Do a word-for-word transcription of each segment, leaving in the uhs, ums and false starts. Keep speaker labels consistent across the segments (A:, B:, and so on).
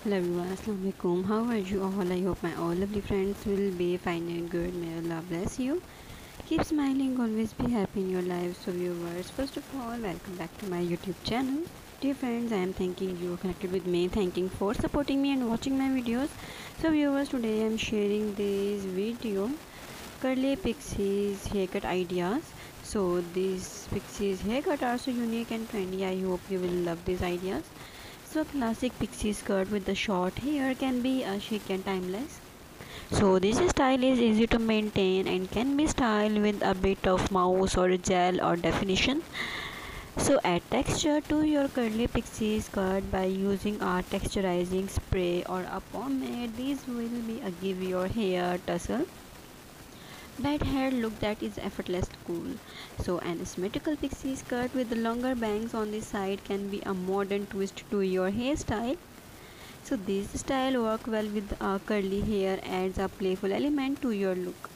A: Hello everyone, Assalamu alaikum. How are you all? I hope my all lovely friends will be fine and good. May Allah bless you. Keep smiling, always be happy in your life. So viewers, first of all, welcome back to my YouTube channel. Dear friends, I am thanking you connected with me, thanking for supporting me and watching my videos. So viewers, today I am sharing this video, curly pixies haircut ideas. So these pixies haircut are so unique and trendy. I hope you will love these ideas. So classic pixie skirt with the short hair can be a chic and timeless. So this style is easy to maintain and can be styled with a bit of mousse or gel or definition. So add texture to your curly pixie skirt by using a texturizing spray or a pomade. These will be a give your hair tussle that hair look that is effortless cool. So an symmetrical pixie skirt with longer bangs on the side can be a modern twist to your hairstyle. So this style work well with uh, curly hair, adds a playful element to your look.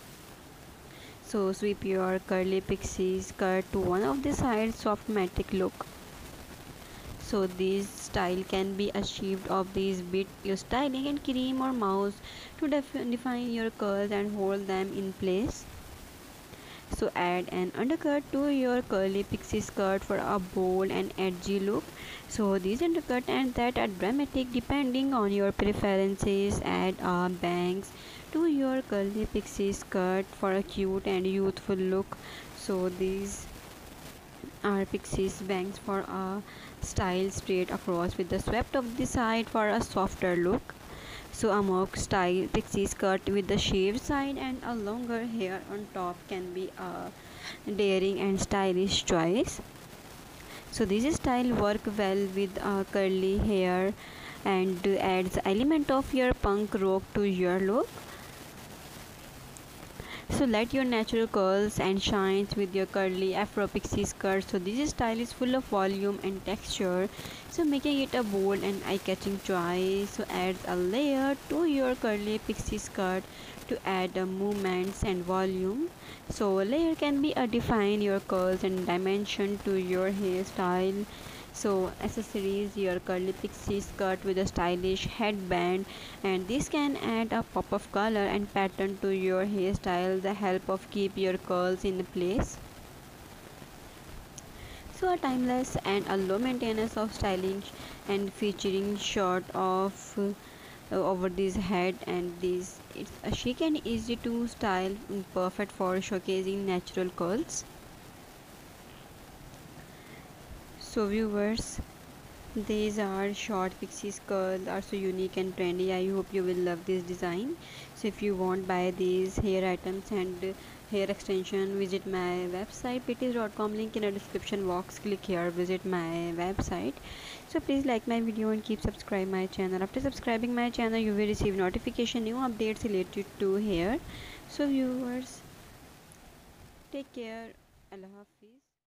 A: So sweep your curly pixie skirt to one of the sides, soft matic look. So this style can be achieved of these bit your styling and cream or mouse to def define your curls and hold them in place. So add an undercut to your curly pixie skirt for a bold and edgy look. So these undercut and that are dramatic depending on your preferences. Add a bangs to your curly pixie skirt for a cute and youthful look. So these are pixies bangs for a style straight across with the swept of the side for a softer look. So a mock style pixie skirt with the shaved side and a longer hair on top can be a daring and stylish choice. So this style work well with uh, curly hair and adds element of your punk rock to your look. So let your natural curls and shines with your curly afro pixie skirt. So this style is full of volume and texture, so making it a bold and eye-catching choice. So add a layer to your curly pixie skirt to add a movements and volume. So a layer can be a define your curls and dimension to your hairstyle. So accessories your curly pixie skirt with a stylish headband, and this can add a pop of color and pattern to your hairstyle, the help of keep your curls in place. So a timeless and a low maintenance of styling and featuring short of uh, over this head and this it's a chic and easy to style, perfect for showcasing natural curls. So viewers, these are short pixie skirts are so unique and trendy. I hope you will love this design. So if you want buy these hair items and uh, hair extension, visit my website pitties dot com, link in the description box. Click here, visit my website. So please like my video and keep subscribe my channel. After subscribing my channel you will receive notification new updates related to hair. So viewers, take care. Allah Hafiz.